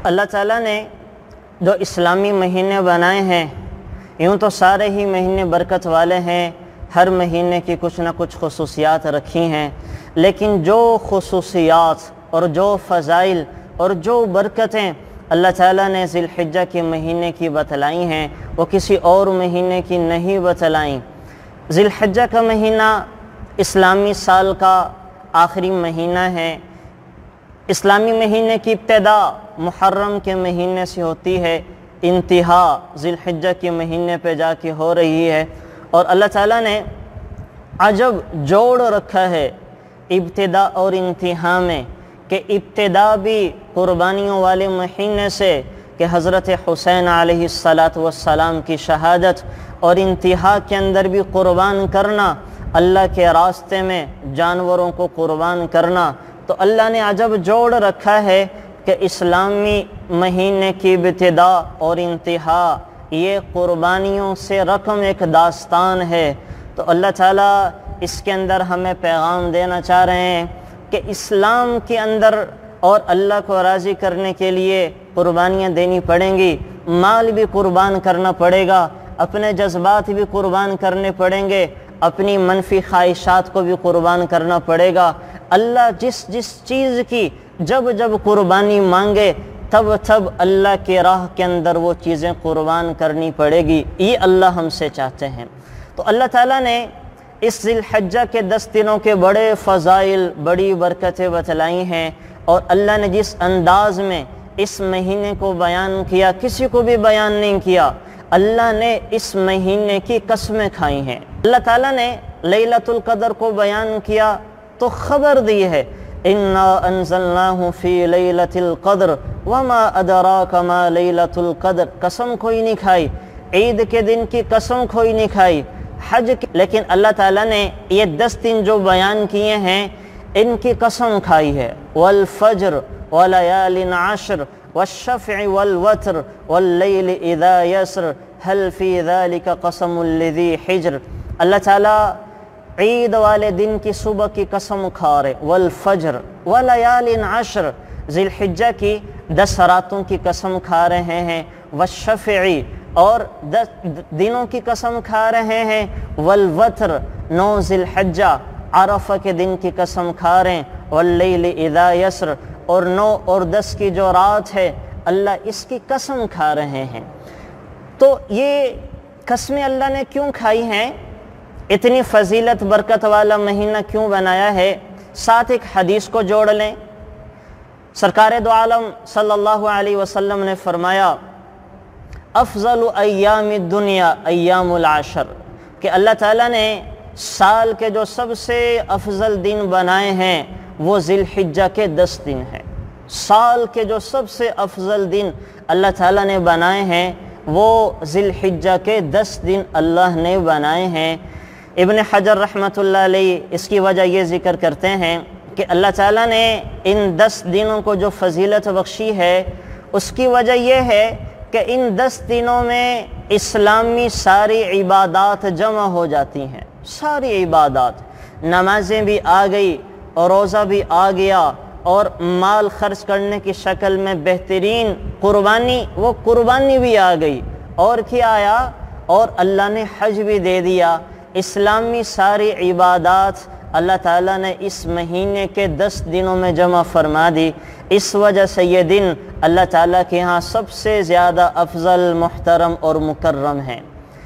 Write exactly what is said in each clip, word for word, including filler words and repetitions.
اللہ تعالیٰ نے جو اسلامی مہینے بنائے ہیں، یوں تو سارے ہی مہینے برکت والے ہیں، ہر مہینے کی کچھ نہ کچھ خصوصیات رکھی ہیں، لیکن جو خصوصیات اور جو فضائل اور جو برکتیں اللہ تعالیٰ نے ذی الحجہ کے مہینے کی بتلائی ہیں وہ کسی اور مہینے کی نہیں بتلائیں۔ ذی الحجہ کا مہینہ اسلامی سال کا آخری مہینہ ہے۔ اسلامی مہینے کی ابتدا محرم کے مہینے سے ہوتی ہے، انتہا ذی الحجہ کے مہینے پہ جا کے ہو رہی ہے، اور اللہ تعالیٰ نے عجب جوڑ رکھا ہے ابتدا اور انتہا میں، کہ ابتدا بھی قربانیوں والے مہینے سے کہ حضرت حسین علیہ الصلاۃ والسلام کی شہادت، اور انتہا کے اندر بھی قربان کرنا، اللہ کے راستے میں جانوروں کو قربان کرنا۔ تو اللہ نے عجب جوڑ رکھا ہے کہ اسلامی مہینے کی ابتدا اور انتہا یہ قربانیوں سے رقم ایک داستان ہے۔ تو اللہ تعالیٰ اس کے اندر ہمیں پیغام دینا چاہ رہے ہیں کہ اسلام کے اندر اور اللہ کو راضی کرنے کے لیے قربانیاں دینی پڑیں گی، مال بھی قربان کرنا پڑے گا، اپنے جذبات بھی قربان کرنے پڑیں گے، اپنی منفی خواہشات کو بھی قربان کرنا پڑے گا۔ اللہ جس جس چیز کی جب جب قربانی مانگے تب تب اللہ کی راہ کے اندر وہ چیزیں قربان کرنی پڑے گی، یہ اللہ ہم سے چاہتے ہیں۔ تو اللہ تعالیٰ نے اس ذی الحجہ کے دس دنوں کے بڑے فضائل، بڑی برکتیں بتلائی ہیں، اور اللہ نے جس انداز میں اس مہینے کو بیان کیا کسی کو بھی بیان نہیں کیا۔ اللہ نے اس مہینے کی قسمیں کھائی ہیں۔ اللہ تعالیٰ نے لیلۃ القدر کو بیان کیا تو خبر دی ہے، اِنَّا أَنزَلْنَاهُ فِي لَيْلَةِ الْقَدْرِ وَمَا أَدْرَاكَ مَا لَيْلَةُ الْقَدْرِ، قسم کوئی نہیں کھائی، عید کے دن کی قسم کوئی نہیں کھائی، حج کی، لیکن اللہ تعالیٰ نے یہ دس دن جو بیان کیے ہیں ان کی قسم کھائی ہے۔ وَالْفَجْرِ وَلَيَالٍ عَشْرٍ وَالشَّفْعِ وَالْوَتْرِ وَاللَّيْلِ إِذَا يَسْرِ هَلْ فِي ذَلِكَ قَسَمٌ لِذِي حِجْرٍ۔ اللہ تعالیٰ عید والے دن کی صبح کی قسم کھا رہے، والفجر ولیال عشر، ذی الحجہ کی دس راتوں کی قسم کھا رہے ہیں، والشفع اور دس دنوں کی قسم کھا رہے ہیں، والوتر نو ذی الحجہ عرفہ کے دن کی قسم کھا رہے ہیں، واللیل اذا یسر اور نو اور دس کی جو رات ہے اللہ اس کی قسم کھا رہے ہیں۔ تو یہ قسمیں اللہ نے کیوں کھائی ہیں، اتنی فضیلت برکت والا مہینہ کیوں بنایا ہے، ساتھ ایک حدیث کو جوڑ لیں۔ سرکار دو عالم صلی اللہ علیہ وسلم نے فرمایا، افضل ایام الدنیا ایام العشر، کہ اللہ تعالیٰ نے سال کے جو سب سے افضل دن بنائے ہیں وہ ذی الحجہ کے دس دن ہیں۔ سال کے جو سب سے افضل دن اللہ تعالیٰ نے بنائے ہیں وہ ذی الحجہ کے دس دن اللہ نے بنائے ہیں۔ ابن حجر رحمۃ اللہ علیہ اس کی وجہ یہ ذکر کرتے ہیں کہ اللہ تعالیٰ نے ان دس دنوں کو جو فضیلت بخشی ہے اس کی وجہ یہ ہے کہ ان دس دنوں میں اسلامی ساری عبادات جمع ہو جاتی ہیں، ساری عبادات، نمازیں بھی آ گئی اور روزہ بھی آ گیا، اور مال خرچ کرنے کی شکل میں بہترین قربانی وہ قربانی بھی آ گئی، اور کیا آیا، اور اللہ نے حج بھی دے دیا۔ اسلامی ساری عبادات اللہ تعالیٰ نے اس مہینے کے دس دنوں میں جمع فرما دی، اس وجہ سے یہ دن اللہ تعالیٰ کے ہاں سب سے زیادہ افضل، محترم اور مکرم ہیں۔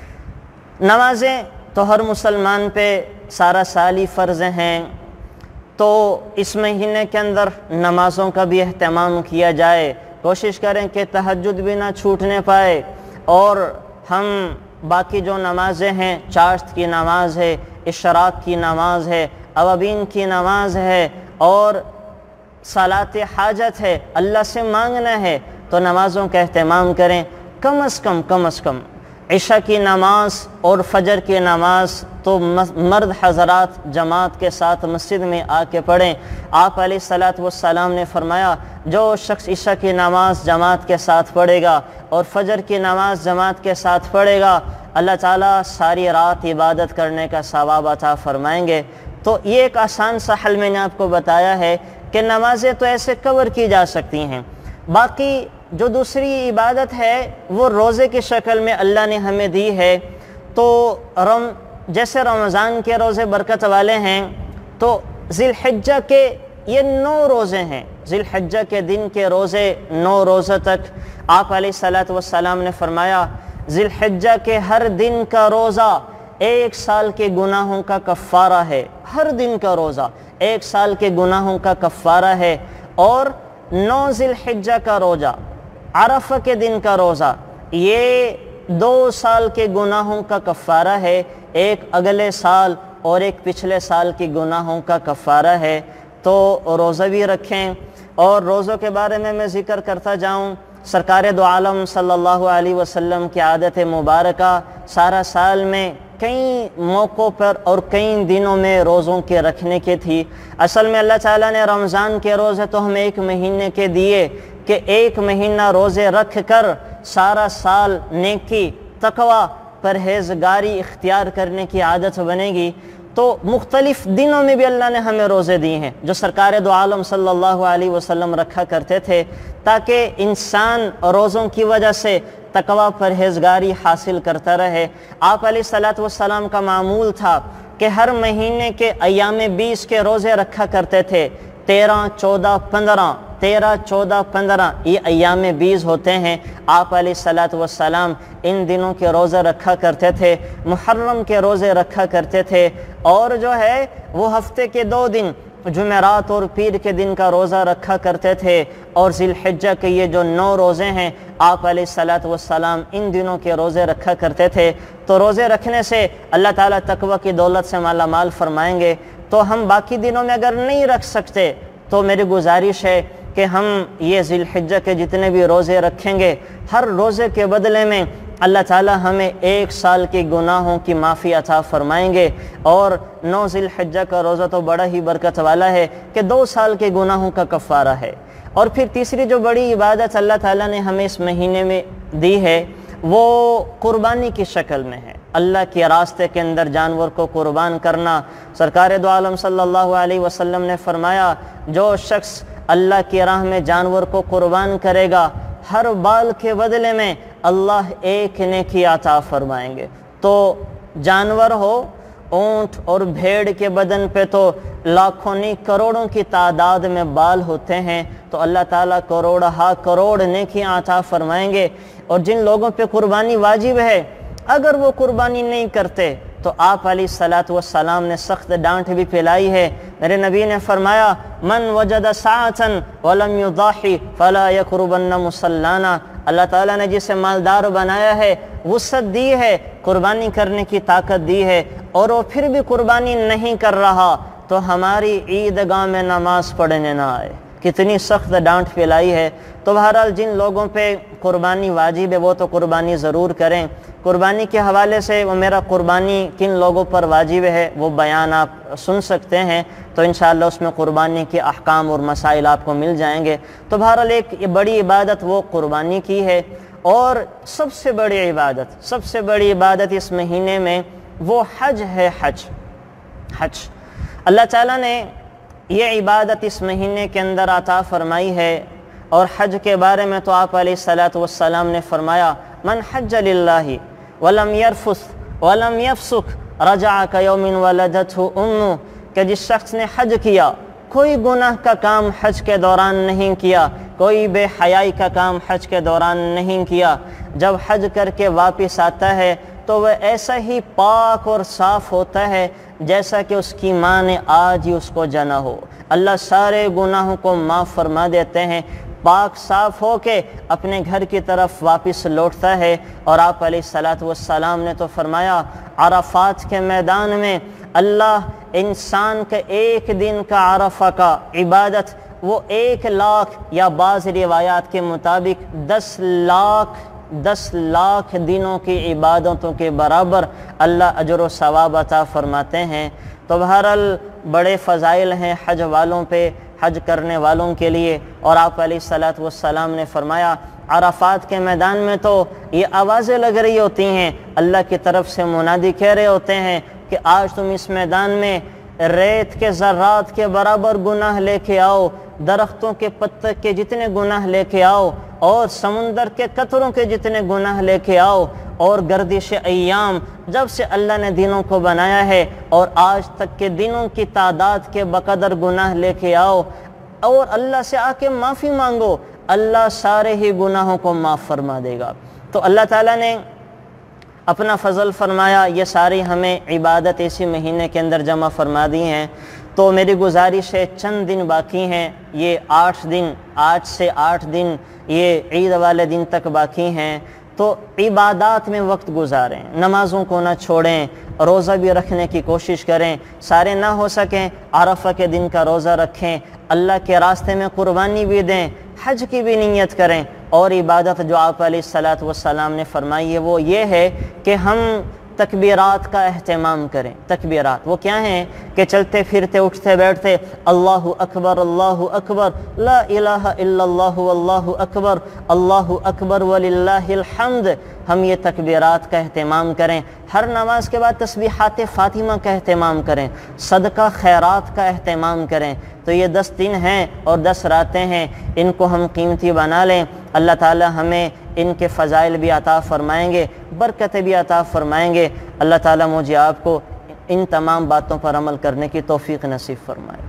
نمازیں تو ہر مسلمان پہ سارا سالی فرض ہیں، تو اس مہینے کے اندر نمازوں کا بھی اہتمام کیا جائے، کوشش کریں کہ تہجد بھی نہ چھوٹنے پائے، اور ہم باقی جو نمازیں ہیں، چاشت کی نماز ہے، اشراق کی نماز ہے، اوابین کی نماز ہے، اور صلاۃ حاجت ہے، اللہ سے مانگنا ہے، تو نمازوں کا اہتمام کریں۔ کم از کم کم از کم عشاء کی نماز اور فجر کی نماز تو مرد حضرات جماعت کے ساتھ مسجد میں آ کے پڑھیں۔ آپ علیہ الصلاۃ والسلام نے فرمایا، جو شخص عشاء کی نماز جماعت کے ساتھ پڑھے گا اور فجر کی نماز جماعت کے ساتھ پڑھے گا، اللہ تعالیٰ ساری رات عبادت کرنے کا ثواب عطا فرمائیں گے۔ تو یہ ایک آسان سا حل میں نے آپ کو بتایا ہے کہ نمازیں تو ایسے کور کی جا سکتی ہیں، باقی جو دوسری عبادت ہے وہ روزے کی شکل میں اللہ نے ہمیں دی ہے، تو رم جیسے رمضان کے روزے برکت والے ہیں، تو ذی الحجہ کے یہ نو روزے ہیں، ذی الحجہ کے دن کے روزے نو روزہ تک آپ علیہ الصلاۃ والسلام نے فرمایا ذی الحجہ کے ہر دن کا روزہ ایک سال کے گناہوں کا کفارہ ہے، ہر دن کا روزہ ایک سال کے گناہوں کا کفارہ ہے۔ اور نو ذی الحجہ کا روزہ، عرفہ کے دن کا روزہ، یہ دو سال کے گناہوں کا کفارہ ہے، ایک اگلے سال اور ایک پچھلے سال کے گناہوں کا کفارہ ہے۔ تو روزہ بھی رکھیں۔ اور روزوں کے بارے میں میں ذکر کرتا جاؤں، سرکار دو عالم صلی اللہ علیہ وسلم کی عادت مبارکہ سارا سال میں کئی موقعوں پر اور کئی دنوں میں روزوں کے رکھنے کی تھی۔ اصل میں اللہ تعالیٰ نے رمضان کے روزے تو ہمیں ایک مہینے کے دیے کہ ایک مہینہ روزے رکھ کر سارا سال نیکی، تقوی، پرہیزگاری اختیار کرنے کی عادت بنے گی۔ تو مختلف دنوں میں بھی اللہ نے ہمیں روزے دیے ہیں جو سرکار دو عالم صلی اللہ علیہ وسلم رکھا کرتے تھے، تاکہ انسان روزوں کی وجہ سے تقوی، پرہیزگاری حاصل کرتا رہے۔ آپ علیہ الصلاۃ والسلام کا معمول تھا کہ ہر مہینے کے ایام بیس کے روزے رکھا کرتے تھے، تیرہ، چودہ، پندرہ، تیرہ، چودہ، پندرہ یہ ایام بیس ہوتے ہیں۔ آپ علیہ الصلاۃ والسلام ان دنوں کے روزے رکھا کرتے تھے، محرم کے روزے رکھا کرتے تھے، اور جو ہے وہ ہفتے کے دو دن جمعرات اور پیر کے دن کا روزہ رکھا کرتے تھے، اور ذی الحجہ کے یہ جو نو روزے ہیں آپ علیہ الصلاۃ والسلام ان دنوں کے روزے رکھا کرتے تھے۔ تو روزے رکھنے سے اللہ تعالیٰ تقوی کی دولت سے مالا مال فرمائیں گے۔ تو ہم باقی دنوں میں اگر نہیں رکھ سکتے تو میری گزارش ہے کہ ہم یہ ذی الحجہ کے جتنے بھی روزے رکھیں گے، ہر روزے کے بدلے میں اللہ تعالیٰ ہمیں ایک سال کے گناہوں کی معافی عطا فرمائیں گے۔ اور نو ذی الحجہ کا روزہ تو بڑا ہی برکت والا ہے کہ دو سال کے گناہوں کا کفارہ ہے۔ اور پھر تیسری جو بڑی عبادت اللہ تعالیٰ نے ہمیں اس مہینے میں دی ہے وہ قربانی کی شکل میں ہے، اللہ کے راستے کے اندر جانور کو قربان کرنا۔ سرکار دو عالم صلی اللہ علیہ وسلم نے فرمایا جو شخص اللہ کی راہ میں جانور کو قربان کرے گا، ہر بال کے بدلے میں اللہ ایک نیکی عطا فرمائیں گے۔ تو جانور ہو، اونٹ اور بھیڑ کے بدن پہ تو لاکھوں نہیں کروڑوں کی تعداد میں بال ہوتے ہیں، تو اللہ تعالیٰ کروڑ ہا کروڑ نیکی عطا فرمائیں گے۔ اور جن لوگوں پہ قربانی واجب ہے اگر وہ قربانی نہیں کرتے تو آپ علیہ الصلاۃ والسلام نے سخت ڈانٹ بھی پھیلائی ہے۔ میرے نبی نے فرمایا من وجد ساعة ولم يضحي فلا يقربن مصلانا، اللہ تعالیٰ نے جسے مالدار بنایا ہے، وسعت دی ہے، قربانی کرنے کی طاقت دی ہے، اور وہ پھر بھی قربانی نہیں کر رہا تو ہماری عیدگاہ میں نماز پڑھنے نہ آئے۔ کتنی سخت ڈانٹ پھیلائی ہے۔ تو بہرحال جن لوگوں پہ قربانی واجب ہے وہ تو قربانی ضرور کریں۔ قربانی کے حوالے سے وہ میرا قربانی کن لوگوں پر واجب ہے وہ بیان آپ سن سکتے ہیں، تو انشاءاللہ اس میں قربانی کے احکام اور مسائل آپ کو مل جائیں گے۔ تو بہرحال ایک بڑی عبادت وہ قربانی کی ہے، اور سب سے بڑی عبادت سب سے بڑی عبادت اس مہینے میں وہ حج ہے۔ حج حج اللہ تعالیٰ نے یہ عبادت اس مہینے کے اندر عطا فرمائی ہے۔ اور حج کے بارے میں تو آپ علیہ الصلاۃ والسلام نے فرمایا من حج للہ ولم یرفث ولم یفسق رجع کیوم ولدتہ امہ، کہ جس شخص نے حج کیا، کوئی گناہ کا کام حج کے دوران نہیں کیا، کوئی بے حیائی کا کام حج کے دوران نہیں کیا، جب حج کر کے واپس آتا ہے تو وہ ایسا ہی پاک اور صاف ہوتا ہے جیسا کہ اس کی ماں نے آج ہی اس کو جنا ہو۔ اللہ سارے گناہوں کو معاف فرما دیتے ہیں، پاک صاف ہو کے اپنے گھر کی طرف واپس لوٹتا ہے۔ اور آپ علیہ الصلاۃ والسلام نے تو فرمایا عرفات کے میدان میں اللہ انسان کے ایک دن کا عرفہ کا عبادت وہ ایک لاکھ یا بعض روایات کے مطابق دس لاکھ دس لاکھ دنوں کی عبادتوں کے برابر اللہ اجر و ثواب عطا فرماتے ہیں۔ تو بہرحال بڑے فضائل ہیں حج والوں پہ، حج کرنے والوں کے لیے۔ اور آپ علیہ الصلاۃ والسلام نے فرمایا عرفات کے میدان میں تو یہ آوازیں لگ رہی ہوتی ہیں، اللہ کی طرف سے منادی کہہ رہے ہوتے ہیں کہ آج تم اس میدان میں ریت کے ذرات کے برابر گناہ لے کے آؤ، درختوں کے پتے کے جتنے گناہ لے کے آؤ اور سمندر کے قطروں کے جتنے گناہ لے کے آؤ، اور گردش ایام جب سے اللہ نے دنوں کو بنایا ہے اور آج تک کے دنوں کی تعداد کے بقدر گناہ لے کے آؤ اور اللہ سے آ کے معافی مانگو، اللہ سارے ہی گناہوں کو معاف فرما دے گا۔ تو اللہ تعالیٰ نے اپنا فضل فرمایا، یہ ساری ہمیں عبادت اسی مہینے کے اندر جمع فرما دی ہیں۔ تو میری گزارش ہے، چند دن باقی ہیں، یہ آٹھ دن، آج سے آٹھ دن یہ عید والے دن تک باقی ہیں، تو عبادات میں وقت گزاریں، نمازوں کو نہ چھوڑیں، روزہ بھی رکھنے کی کوشش کریں، سارے نہ ہو سکیں عرفہ کے دن کا روزہ رکھیں، اللہ کے راستے میں قربانی بھی دیں، حج کی بھی نیت کریں۔ اور عبادت جو آپ علیہ الصلاۃ والسلام نے فرمائی ہے وہ یہ ہے کہ ہم تکبیرات کا اہتمام کریں۔ تکبیرات وہ کیا ہیں کہ چلتے پھرتے اٹھتے بیٹھتے اللہ اکبر اللہ اکبر لا الہ الا اللہ واللہ اکبر اللہ اکبر وللہ الحمد، ہم یہ تکبیرات کا اہتمام کریں۔ ہر نماز کے بعد تسبیحات فاطمہ کا اہتمام کریں، صدقہ خیرات کا اہتمام کریں۔ تو یہ دس دن ہیں اور دس راتیں ہیں، ان کو ہم قیمتی بنا لیں۔ اللہ تعالی ہمیں ان کے فضائل بھی عطا فرمائیں گے، برکتیں بھی عطا فرمائیں گے۔ اللہ تعالی مجھے آپ کو ان تمام باتوں پر عمل کرنے کی توفیق نصیب فرمائے۔